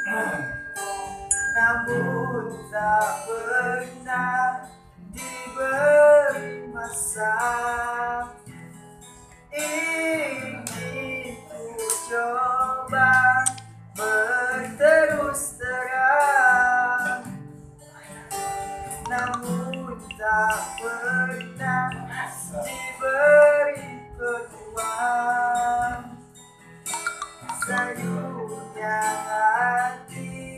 namun tak pernah diberi masa. Ingin ku coba berterus terang, namun tak pernah diberi peluang. Sayunya hati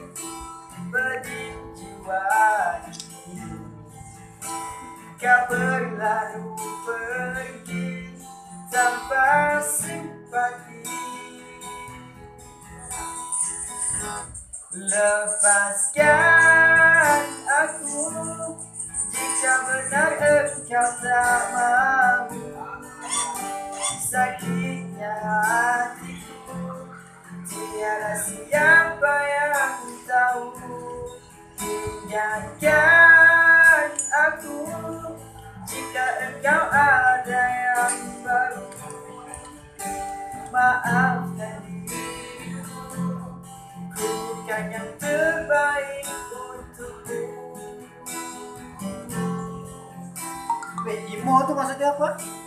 berjiwa ini, kau berlalu pergi tanpa simpati. Lepaskan aku jika benar engkau tak mau. Sakitnya hatiku tiada siapa yang tahu. Ingatkan aku jika engkau ada yang baru. Maafkan diriku, ku bukan yang terbaik untukmu. Imo tuh maksudnya apa?